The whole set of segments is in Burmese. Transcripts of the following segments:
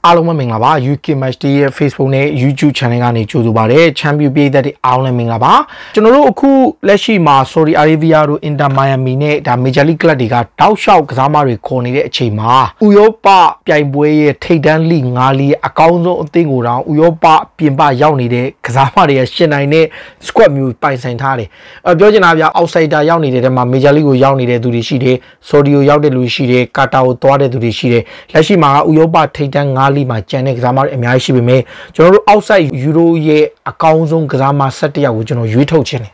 အားလုံးပဲမင်္ဂလာပါ UK Match Day ရဲ့ Facebook နဲ့ YouTube Channel ကနေကြိုဆိုပါရစေ Champion ပြည်သက်တွေအားလုံးမင်္ဂလာပါကျွန်တော်တို့အခုလက်ရှိမှာ Saudi Arabia တို့ Inter Miami နဲ့ဒါ Major League Club တွေကတောက်လျှောက်ကစားမတွေခေါ်နေတဲ့အချိန်မှာဥရောပပြိုင်ပွဲရဲ့ထိပ်တန်းလိ5လီအကောင်းဆုံးအသင်းကိုတောင်ဥရောပပြင်ပရောက်နေတဲ့ကစားမတွေရဲ့ရှင်နိုင်တဲ့ squad မျိုးပိုင်ဆိုင်ထားတယ်ပြောချင်တာဗျ outsider ရောက်နေတဲ့တဲမှာ Major League ကိုရောက်နေတဲ့သူတွေရှိတယ် Saudi ကိုရောက်တဲ့လူရှိတယ် Qatar ကိုသွားတဲ့သူတွေရှိတယ်လက်ရှိမှာဥရောပထိပ်တန်း5လီမှာကျန်တဲ့ကစားမတွေအများကြီးရှိပေမဲ့ကျွန်တော်တို့ outside Euro ရဲ့အကောင်းဆုံးကစားမ17ယောက်ကိုကျွန်တော်ရွေးထုတ်ခြင်းတယ်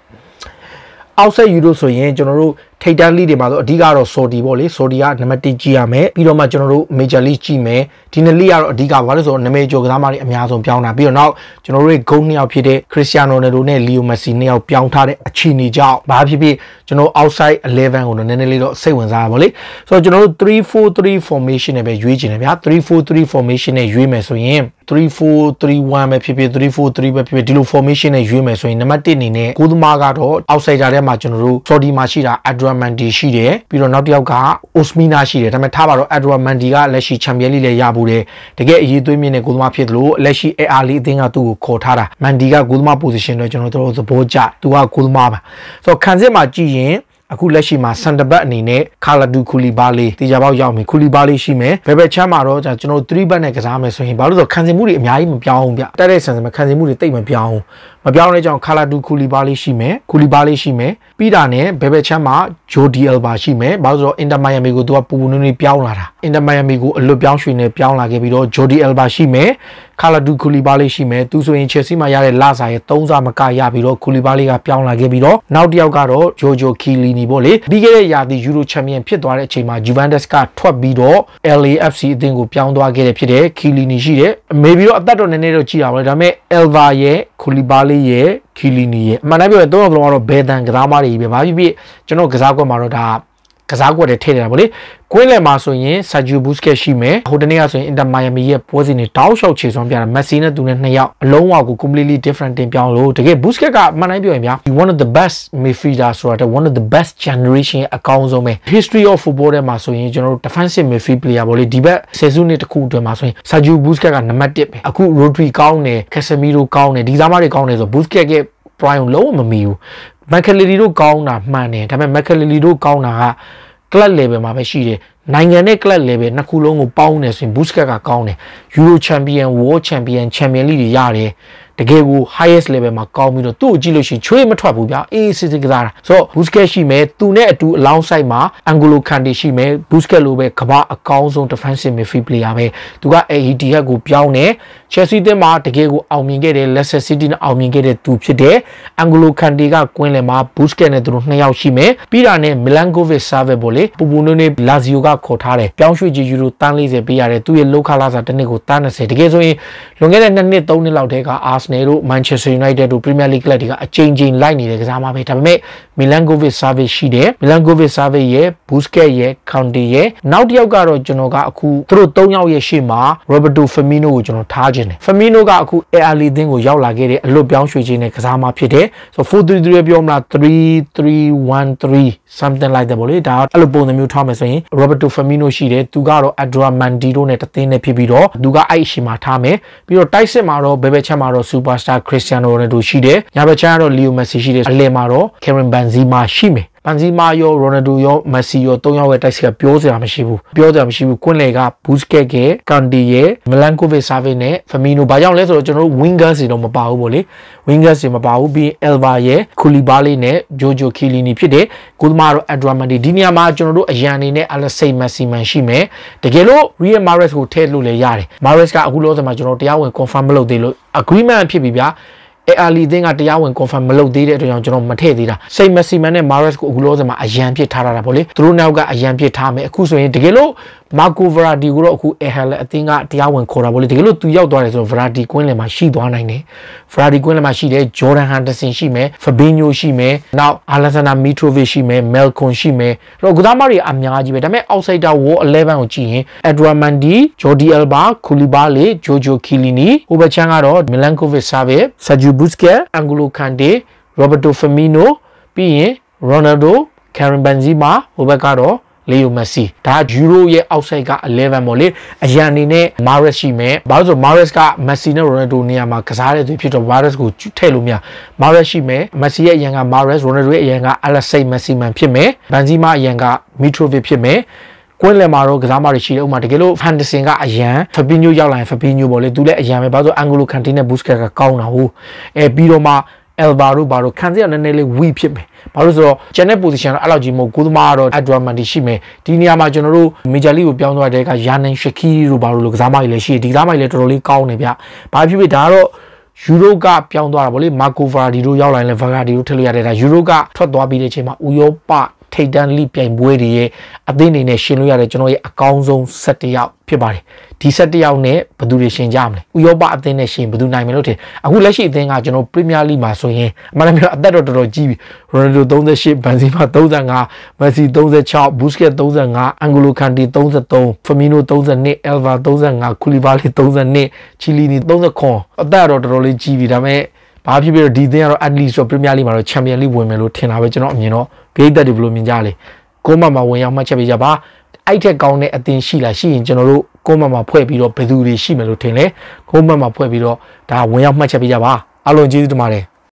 outside Euro ဆိုရင်ကျွန်တော်တို့ထိပ်တန်းလိတွေမှာတော့အဓိကတော့ Saudi ပေါ့လေ Saudi ကနံပါတ်1ကြီးရမယ်ပြီးတော့မှကျွန်တော်တို့ Major League ကြီးမယ်ဒီနှစ်လိကတော့အဓိကဘာလို့ဆိုတော့နာမည်ကျော်ကစားမတွေအများဆုံးပြောင်းတာပြီးတော့နောက်ကျွန်တော်တို့ရဲ့ဂုဏ်2ယောက်ဖြစ်တဲ့ Cristiano Ronaldo နဲ့ Leo Messi 2ယောက်ပြောင်းထားတဲ့အခြေအနေကြောင့်ဘာဖြစ်ဖြစ်ကျွန်တော် outside 11ကိုတော့နည်းနည်းလေးတော့စိတ်ဝင်စားတာပေါ့လေဆိုတော့ကျွန်တော်တို့3-4-3 formation နဲ့ပဲရွေးချင်တယ်ဗျာ3-4-3 formation နဲ့ရွေးမယ်ဆိုရင်3-4-3-1ပဲဖြစ်ဖြစ်3-4-3ပဲဖြစ်ဖြစ်ဒီလို formation နဲ့ရွေးမယ်ဆိုရင်နံပါတ်1အနေနဲ့ကိုသမားကတော့ outsider ထဲမှာကျွန်တော်တို့ Saudi မှာရှိတာ Adramandi ရှိတယ်ပြီးတော့နောက်တစ်ယောက်က Osmina ရှိတယ်ဒါပေမဲ့ထားပါတော့ Adramandi ကလက်ရှိ Champion League လည်းရဖို့တယ်တကယ်အရေးသွေးမြင့်တဲ့ကိုသမားဖြစ်သလိုလက်ရှိ AR League အသင်းကသူ့ကိုခေါ်ထားတာ Mandi ကကိုသမား position တော့ကျွန်တော်တို့သဘောကျသူကကိုသမားပါဆိုတော့ခံစစ်မှာကြည့်ရင်အခုလက်ရှိမှာစန်တဘတ်အနေနဲ့ခါလာဒူခူလီဘာလီတေချာပေါက်ရောက်ပြီခူလီဘာလီရှိမယ်ဘယ်ဘက်ချမ်းမှာတော့ကျွန်တော်3ဘတ်နဲ့ကစားမယ်ဆိုရင်ဘာလို့ဆိုခံစင်မှုတွေအများကြီးမပြောင်းဘူးဗျတက်တဲ့ဆန်စင်မှာခံစင်မှုတွေတိတ်မပြောင်းဘူးမပြောင်းတဲ့ကြောင့်ခါလာဒူခူလီဘာလီရှိမယ်ခူလီဘာလီရှိမယ်ပြီးတာနဲ့ဘယ်ဘက်ချမ်းမှာဂျိုဒီအယ်ဘာရှိမယ်ဘာလို့ဆိုတော့အင်တာမိုင်ယာမီကိုသူကပူပူနွေးနွေးပြောင်းလာတာအင်တာမိုင်ယာမီကိုအလွတ်ပြောင်းရွှေ့နေပြောင်းလာခဲ့ပြီးတော့ဂျိုဒီအယ်ဘာရှိမယ်ခါလာဒူခူလီဘာလီရှိမယ်သူဆိုရင်ချယ်ဆီမှာရတဲ့လာစာရဲ့3စားမကရပြီးတော့ခူလီဘာလီကပြောင်းလာခဲ့ပြီးတော့နောက်တစ်ယောက်ကတော့ဂျိုဂျိုခီလီနီပေါ့လေပြီးခဲ့တဲ့ရာသီယူရိုချန်ပီယံဖြစ်သွားတဲ့အချိန်မှာ Juventus ကထွက်ပြီးတော့ LAFC အသင်းကိုပြောင်းသွားခဲ့တဲ့ဖြစ်တဲ့ခီလီနီရှိတယ်မေပြီးတော့အသက်တော့နည်းနည်းတော့ကြည့်ရပါမယ်ဒါပေမဲ့ Elva ရဲ့ခူလီဘာလီရဲ့ခီလီနီရဲ့အမှန်တမ်းပြောရင်3ယောက်လုံးကတော့ဘယ်တန်ကစားမတွေပဲဘာဖြစ်ဖြစ်ကျွန်တော်ကစားကွက်မှာတော့ဒါကစားကွက်တွေထည့်နေတာပေါ့လေကွင်းလယ်မှာဆိုရင် Sergio Busquets ရှိမယ်ဟိုတနေ့ကဆိုရင် Inter Miami ရဲ့ပွဲစဉ်တွေတောက်လျှောက်ခြေစွမ်းပြတာ Messi နဲ့သူနဲ့2ယောက်အလုံးဝကို completely different တင်ပြောင်းလို့တကယ် Busquets ကအမှန်တိုင်းပြောရင်ဗျာ one of the best midfielder ဆိုတာ one of the best generation အကောင်းဆုံးပဲ history of football ထဲမှာဆိုရင်ကျွန်တော်တို့ defensive midfield player ပေါ့လေဒီဘက်ဆယ်စုနှစ်တစ်ခုအတွင်းမှာဆိုရင် Sergio Busquets ကနံပါတ်1ပဲအခု Rodri ကောင်းတယ် Casemiro ကောင်းတယ်ဒီစားမတွေကောင်းတယ်ဆို Busquets ရဲ့ prime လုံးဝမမီဘူး Makelele တို့ကောင်းတာမှန်တယ်ဒါပေမဲ့ Makelele တို့ကောင်းတာကclub level မှာပဲရှိတယ်နိုင်ငံနဲ့ club level နှစ်ခုလုံးကိုပေါင်းနေဆိုရင် Busquets ကကောင်းတယ် Euro Champion World Champion Champion League တွေရတယ်တကယ်ကို highest level မှာကောင်းပြီးတော့သူ့ကိုကြည့်လို့ရှိရင်ချွေးမထွက်ဘူးဗျာအေးစစ်စစ်ကစားတာဆိုတော့ Busquets ရှိမယ်သူနဲ့အတူ alongside မှာ Angolo Kante ရှိမယ် Busquets လိုပဲကမ္ဘာအကောင်းဆုံး defensive midfield player ပဲသူက AED ဟက်ကိုပြောင်းတယ် Chelsea တင်မှာတကယ်ကိုအောင်မြင်ခဲ့တယ် Leicester City နဲ့အောင်မြင်ခဲ့တဲ့သူဖြစ်တယ် Angolo Kante ကကွင်းလယ်မှာ Busquets နဲ့သူတို့2ယောက်ရှိမယ်ပြီးတာနဲ့ Milankovic Savic ပေါ့လေပူပူနွေးနွေး Lazio ကခေါ်ထားတယ်ပြောင်းရွှေ့ကြီးယူရိုတန်း40ပေးရတယ်သူ့ရဲ့လောက်ခလာစာတစ်နှစ်ကိုတန်း20တကယ်ဆိုရင်လွန်ခဲ့တဲ့2နှစ်3နှစ်လောက်တည်းက Arsenal တို့ Manchester United တို့ Premier League ကလပ်တွေကအချိန်ချင်းလိုက်နေတဲ့ကစားမပဲဒါပေမဲ့ Milankovic Savic ရှိတယ် Milankovic Savic ရဲ့ Busquets ရဲ့ Kante ရဲ့နောက်တစ်ယောက်ကတော့ကျွန်တော်ကအခုသူတို့3ယောက်ရဲ့ရှေ့မှာ Roberto Firmino ကိုကျွန်တော်ထားခြင်းတယ် Firmino ကအခု AR အသင်းကိုရောက်လာခဲ့တဲ့အလွတ်ပြောင်းရွှေ့ခြင်းနဲ့ကစားမဖြစ်တယ်ဆို 4-3-3 ပြောမလား 3-3-1-3 something like that ပေါ့လေဒါအဲ့လိုပုံစံမျိုးထားမယ်ဆိုရင် Roberto Firmino ရှိတယ်သူကတော့ Adramandi တို့နဲ့တသင်းနဲ့ဖြစ်ပြီးတော့သူကအဲ့အရှိမှာထားမယ်ပြီးတော့တိုက်စစ်မှာတော့ဘယ်ဘက်ချက်မှာတော့ Superstar Cristiano Ronaldo ရှိတယ်ညာဘက်ချက်ကတော့ Leo Messi ရှိတယ်အလယ်မှာတော့ Karim Benzema ရှိမယ်Benzema ရော Ronaldo ရော Messi ရော3ယောက်ရဲ့တိုက်စစ်ကပြောစရာမရှိဘူးကွင်းလေက Busquets ရဲ့ Kante ရဲ့ Milankovic Savic နဲ့ Firmino ဘာကြောင့်လဲဆိုတော့ကျွန်တော်တို့ wingers တွေတော့မပါဘူးပေါ့လေ wingers တွေမပါဘူးပြီး Elva ရဲ့ Koulibaly နဲ့ Jojo Chiellini ဖြစ်တယ်ကိုသမားတော့ Adramandi ဒီနေရာမှာကျွန်တော်တို့အရန်အနေနဲ့ Alexei Maximin ရှိမယ်တကယ်လို့ Riyad Mahrez ကိုထည့်လို့လည်းရတယ် Mahrez ကအခုလောဆယ်မှာကျွန်တော်တရားဝင် confirm မလုပ်သေးလို့ agreement ဖြစ်ပြီဗျာAR အသင်းကတရားဝင် confirm မလုပ်သေးတဲ့အတွက်ကြောင့်ကျွန်တော်မထည့်သေးတာစိတ်မစီမန်နဲ့ Mahrez ကိုအခုလောဆယ်မှာအရန်ပြစ်ထားတာပေါ့လေသူတို့နောက်ကအရန်ပြစ်ထားမယ်အခုဆိုရင်တကယ်လို့ Marco Verratti ကိုတော့အခု AR အသင်းကတရားဝင်ခေါ်တာပေါ့လေတကယ်လို့သူရောက်သွားတယ်ဆိုတော့ Verratti ကွင်းလယ်မှာရှိသွားနိုင်တယ် Verratti ကွင်းလယ်မှာရှိတယ် Jordan Henderson ရှိမယ် Fabinho ရှိမယ်နောက် Alexander Mitrovic ရှိမယ် Malcom ရှိမယ်အဲ့တော့ကစားမတွေအများကြီးပဲဒါပေမဲ့ outsider World 11ကိုကြည့်ရင် Adramandi Jordi Alba Koulibaly Jojo Chiellini ဟိုဘက်ချမ်းကတော့ Milankovic Savic Sergio Busquets Angolo Kante Roberto Firmino ပြီးရင် Ronaldo Karim Benzema ဟိုဘက်ကတော့ Leo Messi ဒါ Euro ရဲ့ outside က11ပေါ့လေအရန်အနေနဲ့ Mahrez ရှိမယ်ဘာလို့ဆို Mahrez က Messi နဲ့ Ronaldo နေရာမှာကစားတဲ့သူဖြစ်တော့ Mahrez ကိုထည့်လို့မရ Mahrez ရှိမယ် Messi ရဲ့အရန်က Mahrez Ronaldo ရဲ့အရန်က Alexei Maximin ဖြစ်မယ် Benzema အရန်က Mitrovic ဖြစ်မယ်ကွင်းလယ်မှာတော့ကစားမတွေရှိတယ်ဥပမာတကယ်လို့ Henderson ကအရန် Fabinho ရောက်လာရင် Fabinho ပေါ့လေသူလည်းအရန်ပဲဘာလို့ဆို Angolo Kanté နဲ့ Busquets ကကောင်းတာဟုတ်ပြီးတော့မှ Alvaro ဘာလို့ခံစရနည်းနည်းလေး weak ဖြစ်မယ်ဘာလို့ဆိုတော့ channel position တော့အဲ့လောက်ကြီးမဟုတ်ကိုသမားကတော့ Adramati ရှိမယ်ဒီနေရာမှာကျွန်တော်တို့ Major League ကိုပြောင်းသွားတဲ့က Yanin Shaqiri တို့ဘာလို့ကစားမကြီးလည်းရှိတယ်ဒီကစားမကြီးလည်းတော်တော်လေးကောင်းနေဗျဘာဖြစ်ဖြစ်ဒါကတော့ Euro ကပြောင်းသွားတာဗောလေ Marco Verratti တို့ရောက်လာရင်လည်း Verratti တို့ထည့်လို့ရတယ်ဒါ Euro ကထွက်သွားပြီးတဲ့အချိန်မှာဥရောပထိပ်တန်းလိပြိုင်ပွဲတွေရဲ့အသင်းအနေနဲ့ရှင်လို့ရတယ်ကျွန်တော်ရဲ့အကောင်းဆုံး17ယောက်ဖြစ်ပါတယ်ဒီ17ယောက်နဲ့ဘယ်သူတွေရှင်ကြမလဲဥရောပအသင်းနဲ့ရှင်ဘယ်သူနိုင်မယ်လို့ထင်အခုလက်ရှိအသင်းကကျွန်တော် Premier League မှာဆိုရင်အမှန်တကယ်အသက်တော်တော်ကြီးပြီ Ronaldo 38 Benzema 35 Messi 36 Busquets 35 Angolo Kanté 33 Firmino 32 Alva 35 Koulibaly 32 Chiellini 39အသက်တော်တော်လေးကြီးပြီဒါပေမဲ့ဘာဖြစ်ဖြစ်ဒီသင်းကတော့ at least ဆို Premier League မှာတော့ Champion League ဝင်မယ်လို့ထင်တာပဲကျွန်တော်အမြင်တော့ဂိတ်သက်တွေဘယ်လိုမြင်ကြလဲကိုမမှာဝင်ရောက်မှတ်ချက်ပေးကြပါအဲ့ထက်ကောင်းတဲ့အသင်းရှိလားရှိရင်ကျွန်တော်တို့ကိုမမှာဖွဲ့ပြီးတော့ဘယ်သူတွေရှိမယ်လို့ထင်လဲကိုမမှာဖွဲ့ပြီးတော့ဒါဝင်ရောက်မှတ်ချက်ပေးကြပါအားလုံးကျေးဇူးတင်ပါတယ်